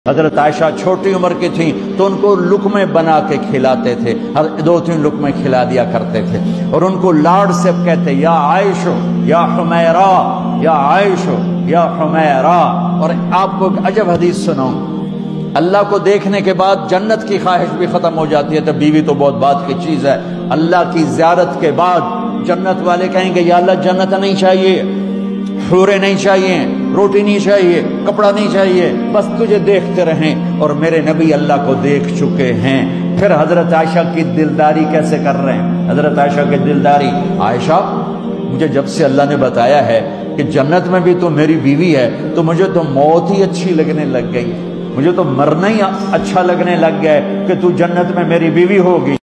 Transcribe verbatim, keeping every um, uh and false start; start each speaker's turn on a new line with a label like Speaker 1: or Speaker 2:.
Speaker 1: हजरत आयशा छोटी उम्र की थी तो उनको लुकमे बना के खिलाते थे, हर दो तीन लुकमे खिला दिया करते थे और उनको लाड से कहते या आयशो या हुमैरा, या आयशो या हुमैरा। और आपको अजब हदीस सुनाऊं, अल्लाह को देखने के बाद जन्नत की ख्वाहिश भी खत्म हो जाती है। तो बीवी तो बहुत बात की चीज है। अल्लाह की ज़ियारत के बाद जन्नत वाले कहेंगे या अल्लाह जन्नत नहीं चाहिए, हूरें नहीं चाहिए, रोटी नहीं चाहिए, कपड़ा नहीं चाहिए, बस तुझे देखते रहें। और मेरे नबी अल्लाह को देख चुके हैं। फिर हजरत आयशा की दिलदारी कैसे कर रहे हैं? हजरत आयशा की दिलदारी, आयशा मुझे जब से अल्लाह ने बताया है कि जन्नत में भी तो मेरी बीवी है तो मुझे तो मौत ही अच्छी लगने लग गई, मुझे तो मरना ही अच्छा लगने लग गया है कि तू जन्नत में मेरी बीवी होगी।